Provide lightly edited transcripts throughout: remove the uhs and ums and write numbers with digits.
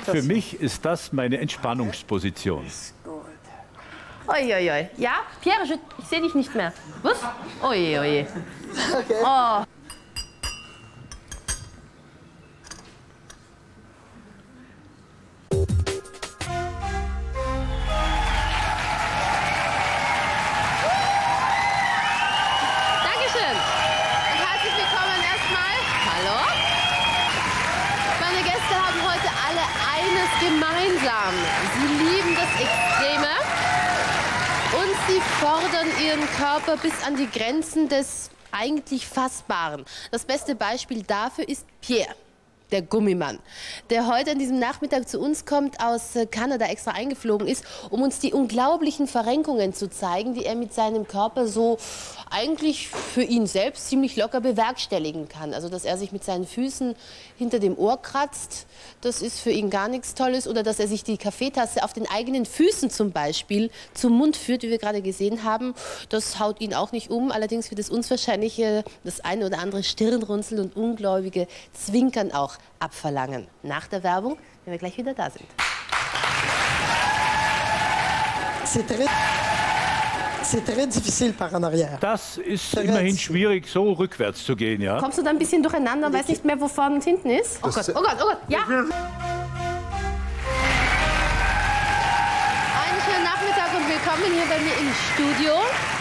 Für mich ist das meine Entspannungsposition. Oi, oi, oi. Ja, Pierre, ich sehe dich nicht mehr. Was? Oi, oi. Okay. Oh. Dankeschön. Und herzlich willkommen erstmal. Hallo. Meine Gäste haben heute alle eines gemeinsam. Sie lieben das Extreme. Und sie fordern ihren Körper bis an die Grenzen des eigentlich Fassbaren. Das beste Beispiel dafür ist Pierre, der Gummimann, der heute an diesem Nachmittag zu uns kommt, aus Kanada extra eingeflogen ist, um uns die unglaublichen Verrenkungen zu zeigen, die er mit seinem Körper so eigentlich für ihn selbst ziemlich locker bewerkstelligen kann. Also, dass er sich mit seinen Füßen hinter dem Ohr kratzt, das ist für ihn gar nichts Tolles. Oder dass er sich die Kaffeetasse auf den eigenen Füßen zum Beispiel zum Mund führt, wie wir gerade gesehen haben, das haut ihn auch nicht um. Allerdings wird es uns wahrscheinlich das eine oder andere Stirnrunzeln und ungläubige Zwinkern auch abverlangen. Nach der Werbung, wenn wir gleich wieder da sind. Das ist immerhin schwierig, so rückwärts zu gehen, ja? Kommst du da ein bisschen durcheinander und weißt nicht mehr, wo vorne und hinten ist? Oh Gott, oh Gott, oh Gott, ja! Einen schönen Nachmittag und willkommen hier bei mir im Studio.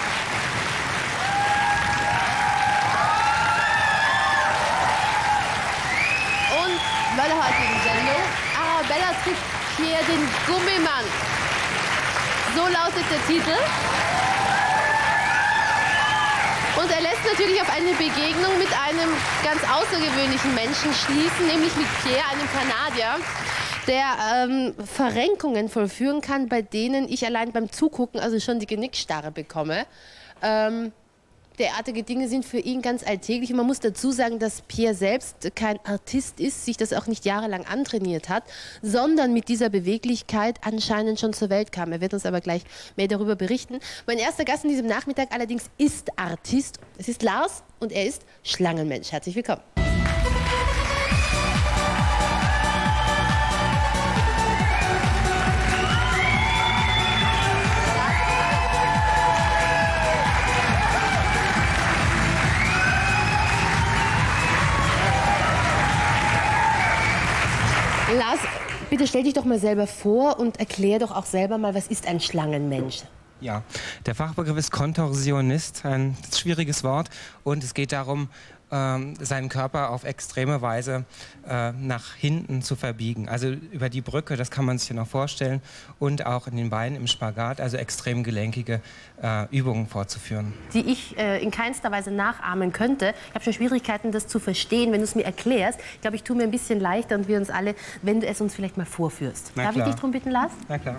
Und bei der heutigen Sendung, Arabella trifft Pierre den Gummimann. So lautet der Titel. Und er lässt natürlich auf eine Begegnung mit einem ganz außergewöhnlichen Menschen schließen, nämlich mit Pierre, einem Kanadier, der Verrenkungen vollführen kann, bei denen ich allein beim Zugucken also schon die Genickstarre bekomme. Derartige Dinge sind für ihn ganz alltäglich. Und man muss dazu sagen, dass Pierre selbst kein Artist ist, sich das auch nicht jahrelang antrainiert hat, sondern mit dieser Beweglichkeit anscheinend schon zur Welt kam. Er wird uns aber gleich mehr darüber berichten. Mein erster Gast an diesem Nachmittag allerdings ist Artist. Es ist Lars und er ist Schlangenmensch. Herzlich willkommen. Lars, bitte stell dich doch mal selber vor und erklär doch auch selber mal, was ist ein Schlangenmensch? Ja, der Fachbegriff ist Contorsionist, ein schwieriges Wort. Und es geht darum, seinen Körper auf extreme Weise nach hinten zu verbiegen. Also über die Brücke, das kann man sich ja noch vorstellen. Und auch in den Beinen im Spagat, also extrem gelenkige Übungen fortzuführen. Die ich in keinster Weise nachahmen könnte. Ich habe schon Schwierigkeiten, das zu verstehen, wenn du es mir erklärst. Ich glaube, ich tue mir ein bisschen leichter und wir uns alle, wenn du es uns vielleicht mal vorführst. Darf ich dich darum bitten, Lars? Na klar.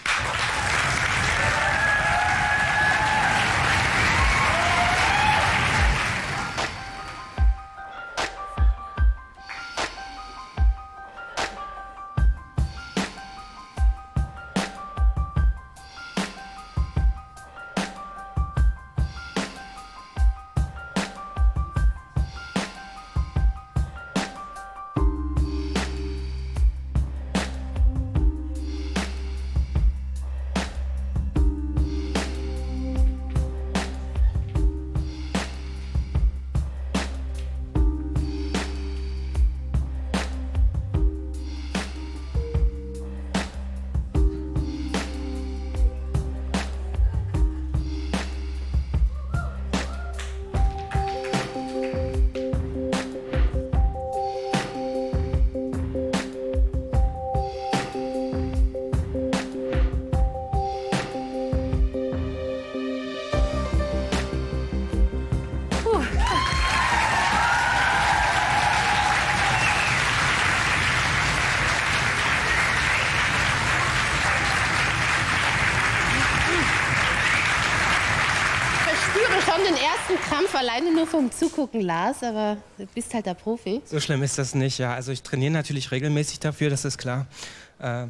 Den ersten Krampf alleine nur vom Zugucken, Lars, aber du bist halt der Profi. So schlimm ist das nicht, ja. Also ich trainiere natürlich regelmäßig dafür, das ist klar.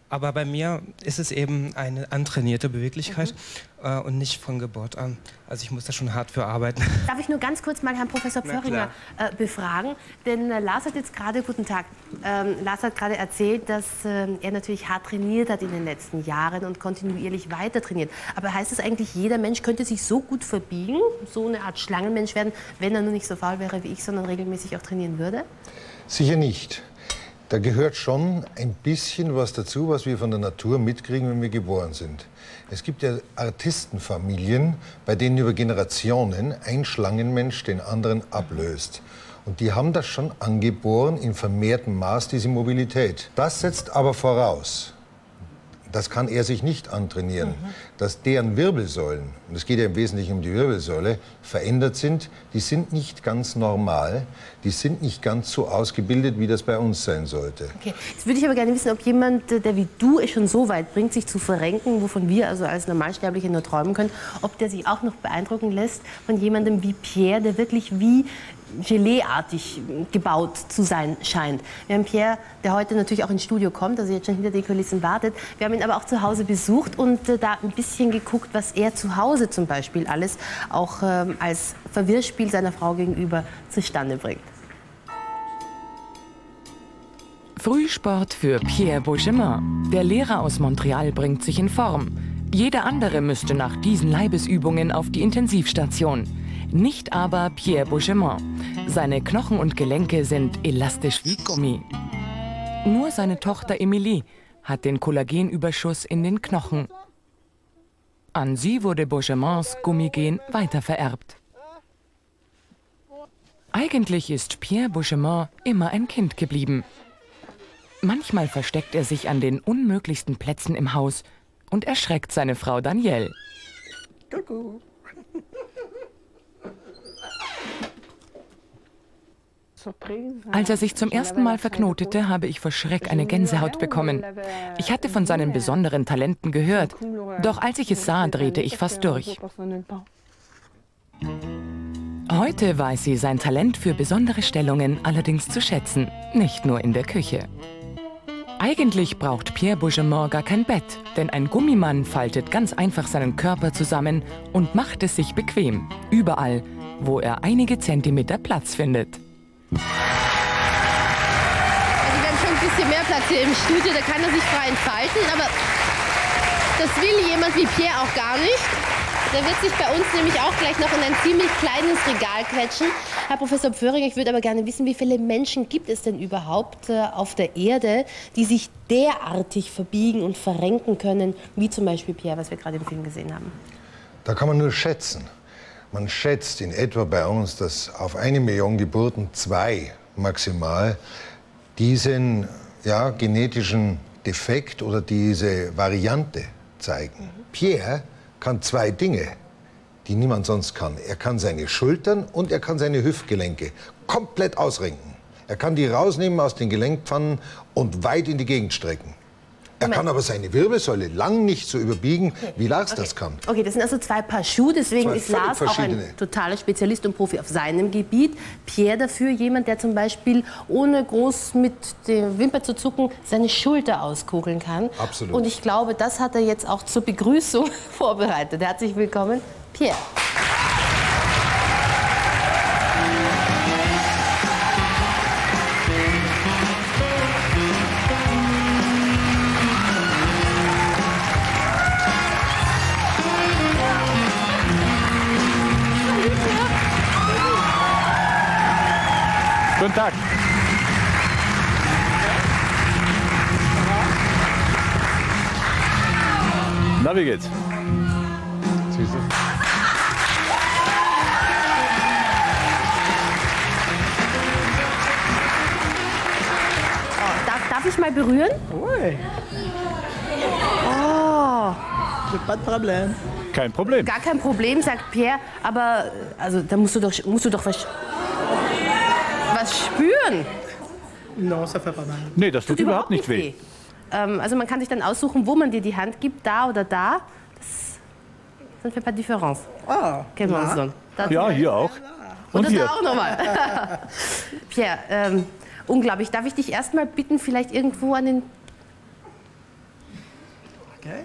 Aber bei mir ist es eben eine antrainierte Beweglichkeit und nicht von Geburt an. Also ich muss da schon hart für arbeiten. Darf ich nur ganz kurz mal Herrn Professor Pförringer befragen? Denn Lars hat jetzt gerade, guten Tag, Lars hat gerade erzählt, dass er natürlich hart trainiert hat in den letzten Jahren und kontinuierlich weiter trainiert. Aber heißt es eigentlich, jeder Mensch könnte sich so gut verbiegen, so eine Art Schlangenmensch werden, wenn er nur nicht so faul wäre wie ich, sondern regelmäßig auch trainieren würde? Sicher nicht. Da gehört schon ein bisschen was dazu, was wir von der Natur mitkriegen, wenn wir geboren sind. Es gibt ja Artistenfamilien, bei denen über Generationen ein Schlangenmensch den anderen ablöst. Und die haben das schon angeboren in vermehrtem Maß, diese Mobilität. Das setzt aber voraus, das kann er sich nicht antrainieren, dass deren Wirbelsäulen, und es geht ja im Wesentlichen um die Wirbelsäule, verändert sind. Die sind nicht ganz normal, die sind nicht ganz so ausgebildet, wie das bei uns sein sollte. Okay. Jetzt würde ich aber gerne wissen, ob jemand, der wie du es schon so weit bringt, sich zu verrenken, wovon wir also als Normalsterbliche nur träumen können, ob der sich auch noch beeindrucken lässt von jemandem wie Pierre, der wirklich wie Gelee-artig gebaut zu sein scheint. Wir haben Pierre, der heute natürlich auch ins Studio kommt, also jetzt schon hinter den Kulissen wartet. Wir haben ihn aber auch zu Hause besucht und da ein bisschen geguckt, was er zu Hause zum Beispiel alles auch als Verwirrspiel seiner Frau gegenüber zustande bringt. Frühsport für Pierre Beauchemin. Der Lehrer aus Montreal bringt sich in Form. Jeder andere müsste nach diesen Leibesübungen auf die Intensivstation. Nicht aber Pierre Beauchemin. Seine Knochen und Gelenke sind elastisch wie Gummi. Nur seine Tochter Emilie hat den Kollagenüberschuss in den Knochen. An sie wurde Beauchemins Gummigen weitervererbt. Eigentlich ist Pierre Beauchemin immer ein Kind geblieben. Manchmal versteckt er sich an den unmöglichsten Plätzen im Haus und erschreckt seine Frau Danielle. Als er sich zum ersten Mal verknotete, habe ich vor Schreck eine Gänsehaut bekommen. Ich hatte von seinen besonderen Talenten gehört, doch als ich es sah, drehte ich fast durch. Heute weiß sie sein Talent für besondere Stellungen allerdings zu schätzen, nicht nur in der Küche. Eigentlich braucht Pierre Beauchemin gar kein Bett, denn ein Gummimann faltet ganz einfach seinen Körper zusammen und macht es sich bequem, überall, wo er einige Zentimeter Platz findet. Also wir haben schon ein bisschen mehr Platz hier im Studio, da kann er sich frei entfalten, aber das will jemand wie Pierre auch gar nicht. Der wird sich bei uns nämlich auch gleich noch in ein ziemlich kleines Regal quetschen. Herr Professor Pförringer, ich würde aber gerne wissen, wie viele Menschen gibt es denn überhaupt auf der Erde, die sich derartig verbiegen und verrenken können, wie zum Beispiel Pierre, was wir gerade im Film gesehen haben? Da kann man nur schätzen. Man schätzt in etwa bei uns, dass auf 1 Million Geburten 2 maximal diesen genetischen Defekt oder diese Variante zeigen. Pierre kann 2 Dinge, die niemand sonst kann. Er kann seine Schultern und er kann seine Hüftgelenke komplett ausrenken. Er kann die rausnehmen aus den Gelenkpfannen und weit in die Gegend strecken. Er kann aber seine Wirbelsäule lang nicht so überbiegen, wie Lars das kann. Okay, das sind also 2 Paar Schuhe, deswegen ist Lars auch ein totaler Spezialist und Profi auf seinem Gebiet. Pierre dafür jemand, der zum Beispiel ohne groß mit der Wimper zu zucken seine Schulter auskugeln kann. Absolut. Und ich glaube, das hat er jetzt auch zur Begrüßung vorbereitet. Herzlich willkommen, Pierre. Guten Tag. Na, wie geht's? Süße. Darf ich mal berühren? Oui. Oh. Pas de problème. Kein Problem. Gar kein Problem, sagt Pierre. Aber also, da musst du doch was spüren. Non, ça fait pas mal. Nee, das tut überhaupt nicht weh. Also man kann sich dann aussuchen, wo man dir die Hand gibt, da oder da. Das fait pas de différence. Ah, ja, hier auch. Und das hier auch nochmal. Pierre, unglaublich. Darf ich dich erst mal bitten, vielleicht irgendwo an den... Okay.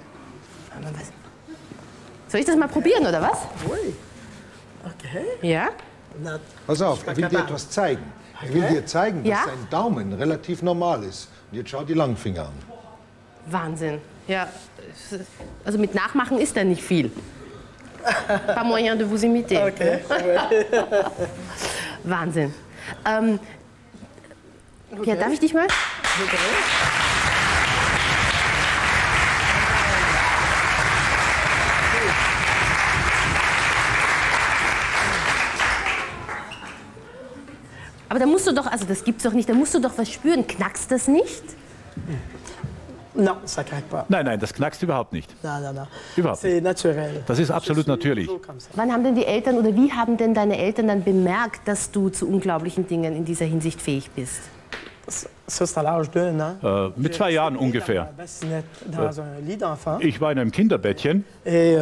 Soll ich das mal probieren, oder was? Oui. Okay. Ja? Pass auf, er will dir etwas zeigen. Er will dir zeigen, dass Ja? sein Daumen relativ normal ist. Und jetzt schau die Langfinger an. Wahnsinn. Ja, also mit Nachmachen ist da nicht viel. Pas moyen de vous imiter. Okay. Wahnsinn. Pierre, darf ich dich mal? Aber da musst du doch, also das gibt's doch nicht, da musst du doch was spüren. Knackst das nicht? Non, ça craque pas. Nein, nein, das knackst überhaupt nicht. Non. Überhaupt C'est naturel. Das ist absolut natürlich. Wann haben denn die Eltern oder wie haben denn deine Eltern dann bemerkt, dass du zu unglaublichen Dingen in dieser Hinsicht fähig bist? Ça, c'est à l'âge d'un an. Mit 2 Jahren ungefähr. Dans un lit d'enfant. Ich war in einem Kinderbettchen Et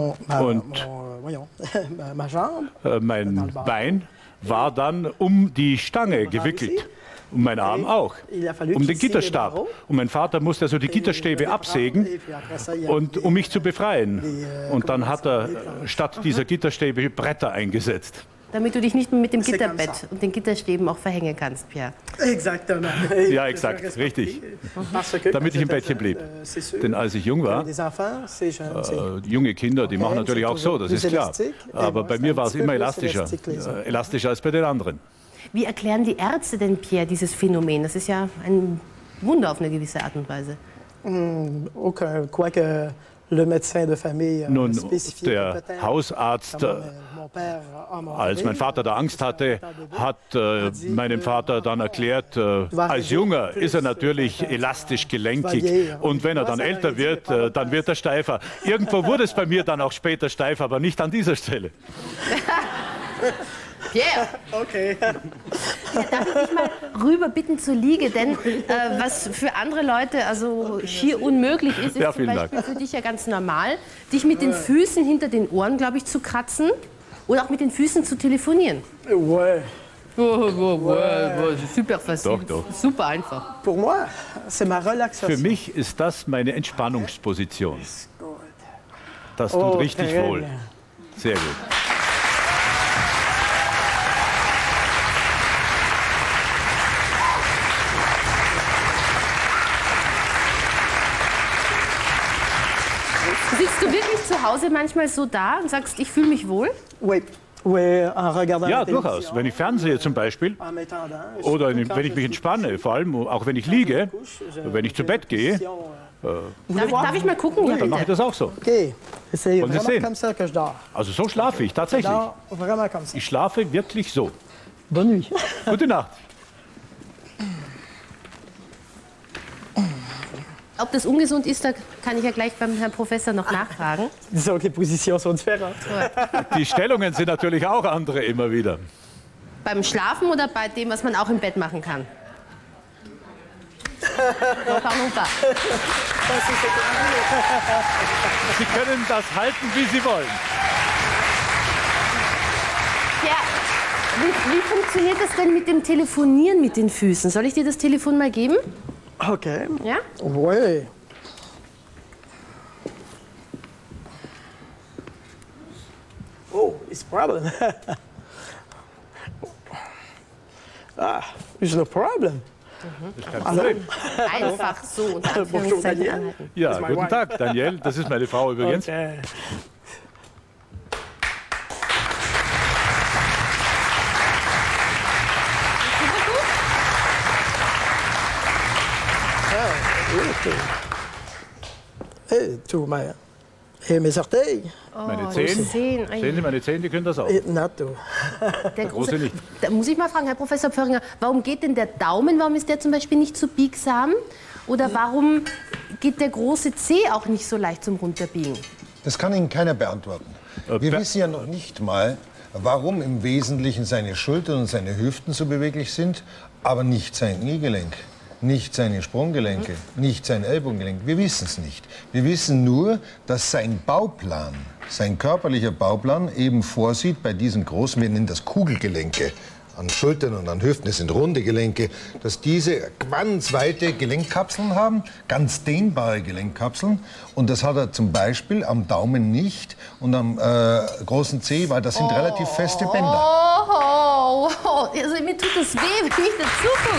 ma jambe. Mein Bein war dann um die Stange gewickelt. Und mein Arm auch. Um den Gitterstab. Und mein Vater musste also die Gitterstäbe absägen, und, um mich zu befreien. Und dann hat er statt dieser Gitterstäbe Bretter eingesetzt. Damit du dich nicht mehr mit dem Gitterbett und den Gitterstäben auch verhängen kannst, Pierre. Exactement. Ja, exakt, richtig. Damit ich im Bettchen blieb. Denn als ich jung war, junge Kinder, die machen natürlich auch so, das ist klar. Aber bei mir war es immer elastischer als bei den anderen. Wie erklären die Ärzte denn, Pierre, dieses Phänomen? Das ist ja ein Wunder auf eine gewisse Art und Weise. Quoique le médecin de famille Nun, der Hausarzt, als mein Vater da Angst hatte, hat meinem Vater dann erklärt, als Junger ist er natürlich elastisch gelenkig, und wenn er dann älter wird, dann wird er steifer. Irgendwo wurde es bei mir dann auch später steif, aber nicht an dieser Stelle. Pierre! Okay. Ja, darf ich dich mal rüber bitten zur Liege? Denn was für andere Leute also schier unmöglich ist, ist Ja, zum Beispiel Dank. für dich ja ganz normal, dich mit den Füßen hinter den Ohren, glaube ich, zu kratzen oder auch mit den Füßen zu telefonieren. Ouais. Super facile. Doch. Super einfach. Pour moi, c'est ma relaxation. Für mich ist das meine Entspannungsposition. Das tut richtig wohl. Sehr gut. Sitzt du wirklich zu Hause manchmal so da und sagst, ich fühle mich wohl? Oui. Oui, en regardant Ja, la télévision. durchaus. Wenn ich fernsehe zum Beispiel, En m'étendant. oder wenn ich mich entspanne, vor allem auch wenn ich liege, wenn ich zu Bett gehe, Darf ich mal gucken? Ja, dann mache ich bitte. das auch so. OK. C'est Und Sie vraiment sehen. comme ça que je dors. Also so schlafe ich tatsächlich. Je dors vraiment comme ça. Ich schlafe wirklich so. Bonne nuit. Gute Nacht. Ob das ungesund ist, da kann ich ja gleich beim Herrn Professor noch nachfragen. Disons que les positions sont différentes. Die Stellungen sind natürlich auch andere immer wieder. Beim Schlafen oder bei dem, was man auch im Bett machen kann? Non, pardon pas. Sie können das halten, wie Sie wollen. Ja, wie funktioniert das denn mit dem Telefonieren mit den Füßen? Soll ich dir das Telefon mal geben? OK. Ja? Oui. Oh, it's a problem. It's no problem. Das ist kein Problem. Einfach so unter Anführungszeichen anhalten. Ja, guten Tag, Daniel. Das ist meine Frau übrigens. Okay. Hey, tu my, hey, mes orteils. Meine Zehen. Sehen Sehen Sie, meine Zehen, die können das auch. Not to. Der Große nicht. Da muss ich mal fragen, Herr Professor Pförringer, warum geht denn der Daumen, warum ist der zum Beispiel nicht so biegsam? Oder warum geht der große Zeh auch nicht so leicht zum Runterbiegen? Das kann Ihnen keiner beantworten. Wir wissen ja noch nicht mal, warum im Wesentlichen seine Schultern und seine Hüften so beweglich sind, aber nicht sein Kniegelenk, nicht seine Sprunggelenke, nicht sein Ellbogengelenk. Wir wissen es nicht. Wir wissen nur, dass sein Bauplan, sein körperlicher Bauplan eben vorsieht, bei diesen großen, wir nennen das Kugelgelenke, an Schultern und an Hüften, das sind runde Gelenke, dass diese ganz weite Gelenkkapseln haben, ganz dehnbare Gelenkkapseln. Und das hat er zum Beispiel am Daumen nicht und am großen Zeh, weil das sind relativ feste Bänder. Also mir tut es weh, wenn ich dazu gucke.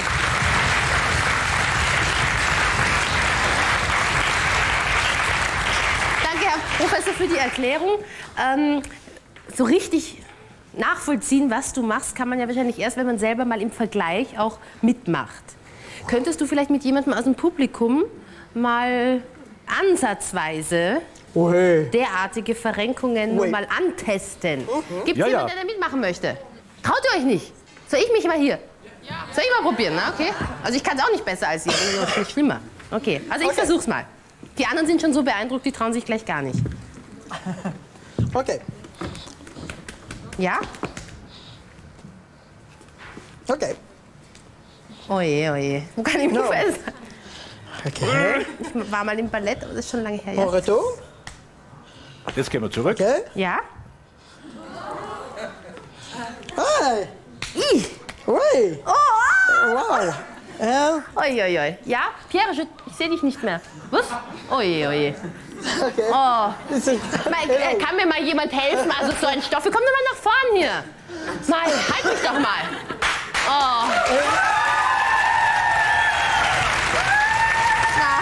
Danke, Herr Professor, für die Erklärung. So richtig nachvollziehen, was du machst, kann man ja wahrscheinlich erst, wenn man selber mal im Vergleich auch mitmacht. Könntest du vielleicht mit jemandem aus dem Publikum mal ansatzweise derartige Verrenkungen mal antesten? Gibt es jemanden, der da mitmachen möchte? Traut ihr euch nicht? Soll ich mich mal hier? Ja. Soll ich mal probieren? Na, okay. Also ich kann es auch nicht besser als ihr, das ist nicht schlimmer. Okay, also ich versuch's mal. Die anderen sind schon so beeindruckt, die trauen sich gleich gar nicht. Okay. Ja? Okay. Oje, oje. Wo kann ich mich fest? Okay. Ich war mal im Ballett, aber das ist schon lange her. Ja. Retour. Jetzt gehen wir zurück. Okay. Ja? Hey. Oui. Oh, wow. Oi, oi, oi. Ja, Pierre, ich sehe dich nicht mehr. Was? Oje, oje. Okay. Oh. Kann mir mal jemand helfen? Also so ein Stoff. Komm doch mal nach vorn hier. Mal, halt mich doch mal. Oh. Na.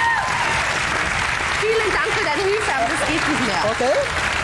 Vielen Dank für deine Hilfe, aber das geht nicht mehr. Okay.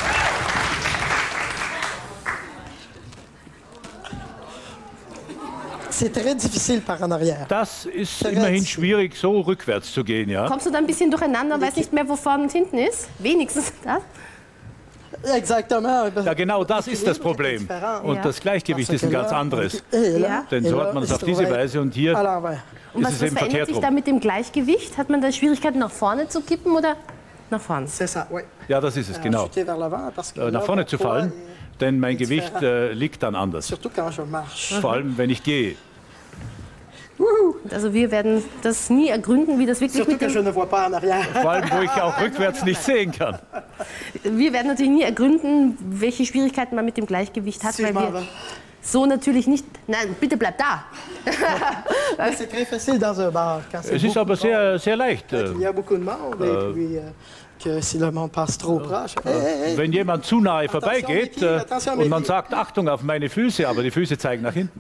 C'est très difficile par en arrière. Das ist immerhin schwierig, so rückwärts zu gehen, ja. Kommst du da ein bisschen durcheinander und weißt nicht mehr, wo vorne und hinten ist? Wenigstens das? Exactement. Ja, genau das ist das Problem. Und das Gleichgewicht ist ein ganz anderes. Ja. Denn so hat man es auf diese Weise und hier und ist es eben verkehrt verändert sich da rum. mit dem Gleichgewicht? Hat man da Schwierigkeiten, nach vorne zu kippen oder nach vorne? Ja, das ist es, genau. Nach vorne zu fallen, denn mein Gewicht liegt dann anders. Vor allem, wenn ich gehe. Also wir werden das nie ergründen, wie das wirklich mit dem... Vor allem, wo ich auch rückwärts nicht sehen kann. Wir werden natürlich nie ergründen, welche Schwierigkeiten man mit dem Gleichgewicht hat, weil wir so natürlich nicht... Nein, bitte bleib da. Es ist aber sehr, sehr leicht. Wenn jemand zu nahe vorbeigeht und man sagt, Achtung auf meine Füße, aber die Füße zeigen nach hinten.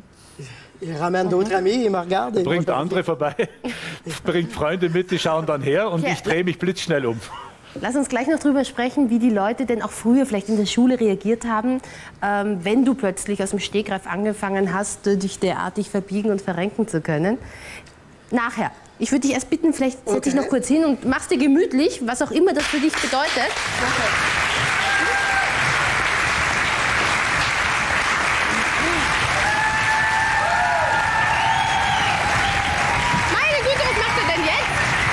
Bringt andere vorbei, bringt Freunde mit, die schauen dann her und ich drehe mich blitzschnell um. Lass uns gleich noch drüber sprechen, wie die Leute denn auch früher vielleicht in der Schule reagiert haben, wenn du plötzlich aus dem Stegreif angefangen hast, dich derartig verbiegen und verrenken zu können. Nachher. Ich würde dich erst bitten, vielleicht setz dich noch kurz hin und machst dir gemütlich, was auch immer das für dich bedeutet. Meine Güte, was macht er denn jetzt?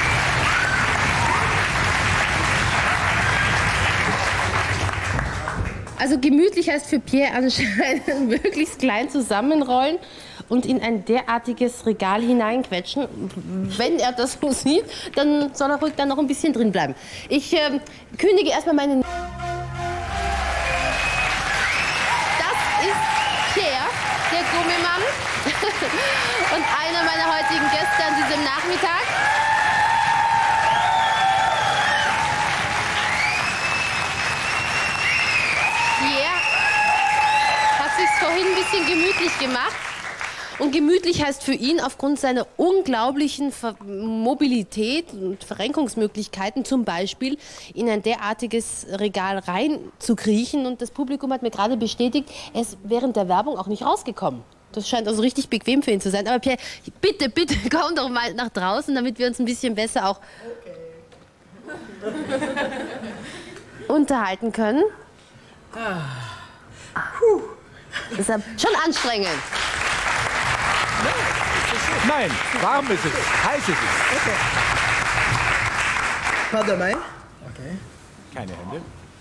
Also gemütlich heißt für Pierre anscheinend möglichst klein zusammenrollen und in ein derartiges Regal hineinquetschen. Wenn er das so sieht, dann soll er ruhig dann noch ein bisschen drin bleiben. Ich kündige erstmal meinen... Das ist Pierre, der Gummimann und einer meiner heutigen Gäste an diesem Nachmittag. Pierre hat sich vorhin ein bisschen gemütlich gemacht. Und gemütlich heißt für ihn aufgrund seiner unglaublichen Mobilität und Verrenkungsmöglichkeiten zum Beispiel in ein derartiges Regal reinzukriechen. Und das Publikum hat mir gerade bestätigt, er ist während der Werbung auch nicht rausgekommen. Das scheint also richtig bequem für ihn zu sein. Aber Pierre, bitte, bitte, komm doch mal nach draußen, damit wir uns ein bisschen besser auch unterhalten können. Das ist schon anstrengend. Nein, warm ist es, heiß ist es. Okay. Pas de main. Okay. Keine Hände.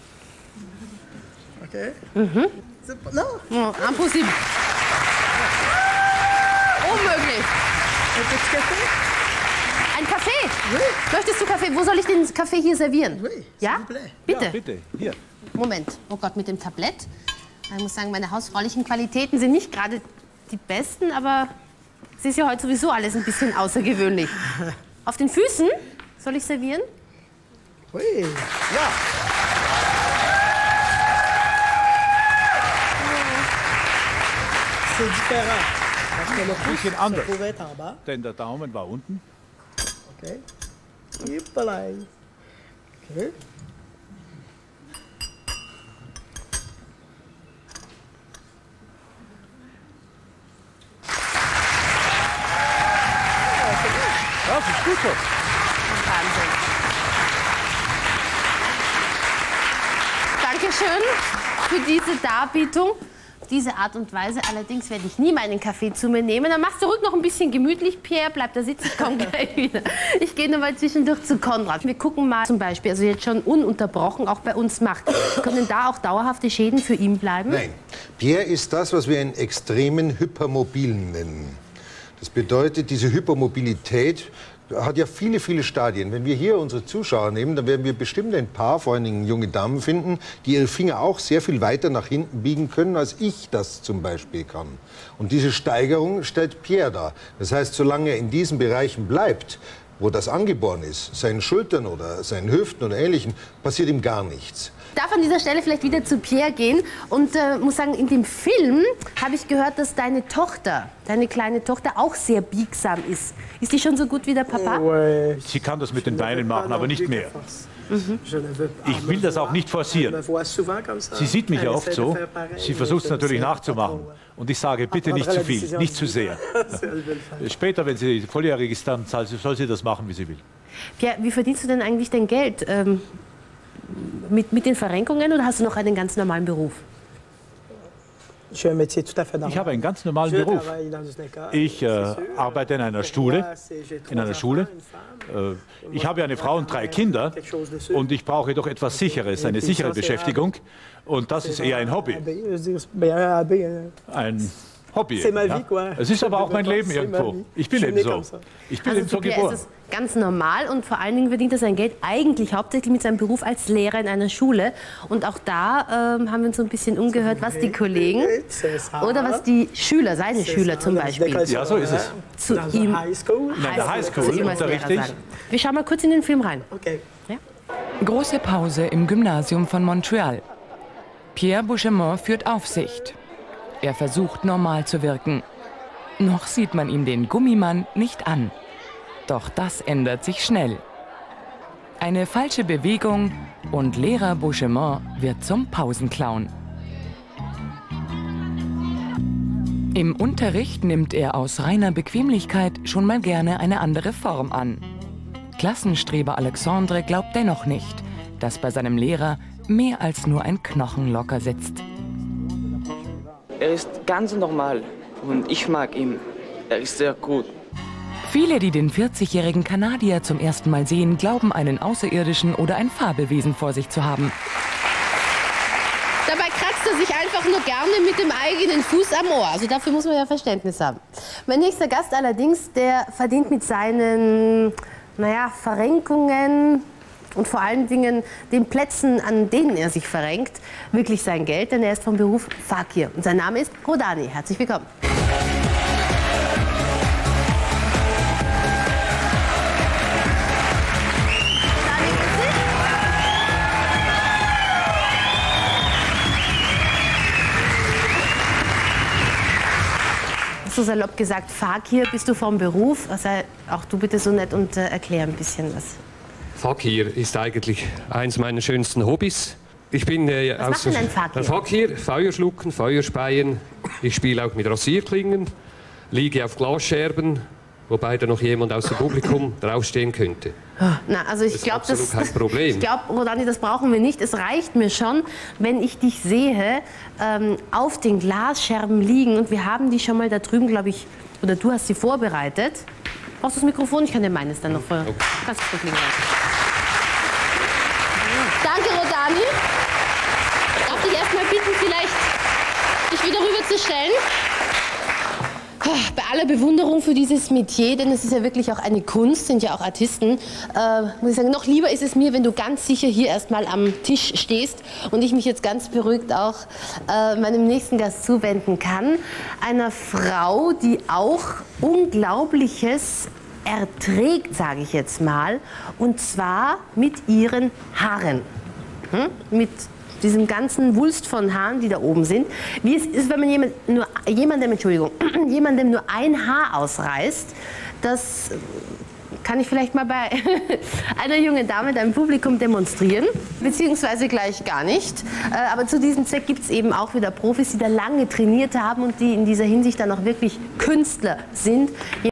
Okay. No. Oh, impossible. Unmöglich. Ein Kaffee? Oui. Möchtest du Kaffee? Wo soll ich den Kaffee hier servieren? Oui, ja? Bitte. Ja, bitte, hier. Moment. Oh Gott, mit dem Tablett. Ich muss sagen, meine hausfraulichen Qualitäten sind nicht gerade die besten, aber es ist ja heute sowieso alles ein bisschen außergewöhnlich. Auf den Füßen soll ich servieren? Oui. Ja. C'est différent. Parce que le pouce, bisschen anders. ça pouvait être en bas. Denn der Daumen war unten. OK. Hippelei. OK. Das ist gut so. Wahnsinn. Dankeschön für diese Darbietung. Diese Art und Weise. Allerdings werde ich nie meinen Kaffee zu mir nehmen. Dann machst du ruhig noch ein bisschen gemütlich, Pierre. Bleib da sitzen, ich komme gleich wieder. Ich gehe nur mal zwischendurch zu Konrad. Wir gucken mal zum Beispiel, also jetzt schon ununterbrochen auch bei uns macht. Können da auch dauerhafte Schäden für ihn bleiben? Nein. Pierre ist das, was wir einen extremen Hypermobilen nennen. Das bedeutet, diese Hypermobilität hat ja viele, viele Stadien. Wenn wir hier unsere Zuschauer nehmen, dann werden wir bestimmt ein paar, vor allen Dingen junge Damen finden, die ihre Finger auch sehr viel weiter nach hinten biegen können, als ich das zum Beispiel kann. Und diese Steigerung stellt Pierre dar. Das heißt, solange er in diesen Bereichen bleibt, wo das angeboren ist, seinen Schultern oder seinen Hüften oder Ähnlichem, passiert ihm gar nichts. Ich darf an dieser Stelle vielleicht wieder zu Pierre gehen und muss sagen, in dem Film habe ich gehört, dass deine Tochter, deine kleine Tochter auch sehr biegsam ist. Ist die schon so gut wie der Papa? Ouais. Sie kann das mit den Beinen machen, aber nicht mehr. Ich will das auch nicht forcieren. Sie sieht mich ja oft so. Sie versucht es natürlich nachzumachen. Und ich sage, bitte nicht zu viel, nicht zu sehr. Später, wenn sie volljährig ist, dann soll sie das machen, wie sie will. Pierre, wie verdienst du denn eigentlich dein Geld? Mit den Verrenkungen oder hast du noch einen ganz normalen Beruf? Ich habe einen ganz normalen Beruf. Ich arbeite in einer Schule. Ich habe eine Frau und 3 Kinder und ich brauche doch etwas Sicheres, eine sichere Beschäftigung. Und das ist eher ein Hobby. Ein Hobby. Ja. Es ist aber auch mein Leben irgendwo. Ich bin eben so. Ich bin eben so geboren. Es ist ganz normal und vor allen Dingen verdient er sein Geld eigentlich hauptsächlich mit seinem Beruf als Lehrer in einer Schule. Und auch da haben wir uns so ein bisschen umgehört, was die Kollegen oder was die Schüler, seine Schüler zum Beispiel, ja, so ist es. zu ihm In der Highschool unterrichte ich. Wir schauen mal kurz in den Film rein. Okay. Ja? Große Pause im Gymnasium von Montreal. Pierre Beauchemin führt Aufsicht. Er versucht, normal zu wirken. Noch sieht man ihm den Gummimann nicht an. Doch das ändert sich schnell. Eine falsche Bewegung und Lehrer Beauchemin wird zum Pausenclown. Im Unterricht nimmt er aus reiner Bequemlichkeit schon mal gerne eine andere Form an. Klassenstreber Alexandre glaubt dennoch nicht, dass bei seinem Lehrer mehr als nur ein Knochen locker sitzt. Er ist ganz normal und ich mag ihn. Er ist sehr gut. Viele, die den 40-jährigen Kanadier zum ersten Mal sehen, glauben, einen Außerirdischen oder ein Fabelwesen vor sich zu haben. Dabei kratzt er sich einfach nur gerne mit dem eigenen Fuß am Ohr. Also dafür muss man ja Verständnis haben. Mein nächster Gast allerdings, der verdient mit seinen, Verrenkungen und vor allen Dingen den Plätzen, an denen er sich verrenkt, wirklich sein Geld, denn er ist vom Beruf Fakir. Und sein Name ist Rodani. Herzlich willkommen. So salopp gesagt, Fakir bist du vom Beruf. Also auch du bitte so nett und erklär ein bisschen was. Fakir ist eigentlich eins meiner schönsten Hobbys. Ich bin was macht denn ein Fakir? Fakir, Feuer schlucken, Feuer speien. Ich spiele auch mit Rasierklingen, liege auf Glasscherben, wobei da noch jemand aus dem Publikum draufstehen könnte. Na, also ich glaube, kein Problem. Ich glaube, Rodani, das brauchen wir nicht. Es reicht mir schon, wenn ich dich sehe, auf den Glasscherben liegen. Und wir haben die schon mal da drüben, glaube ich, oder du hast sie vorbereitet. Brauchst du das Mikrofon? Ich kann dir meines dann noch vor. Okay. Kannst du liegen lassen. Danke, Rodani. Darf ich erst mal bitten, vielleicht dich wieder rüber zu stellen? Bei aller Bewunderung für dieses Metier, denn es ist ja wirklich auch eine Kunst, sind ja auch Artisten, muss ich sagen, noch lieber ist es mir, wenn du ganz sicher hier erstmal am Tisch stehst und ich mich jetzt ganz beruhigt auch meinem nächsten Gast zuwenden kann. Einer Frau, die auch Unglaubliches erträgt, sage ich jetzt mal, und zwar mit ihren Haaren. Mit diesem ganzen Wulst von Haaren, die da oben sind. Wie es ist, wenn man jemandem nur ein Haar ausreißt, das kann ich vielleicht mal bei einer jungen Dame, deinem Publikum demonstrieren, beziehungsweise gleich gar nicht. Aber zu diesem Zweck gibt es eben auch wieder Profis, die da lange trainiert haben und die in dieser Hinsicht dann auch wirklich Künstler sind.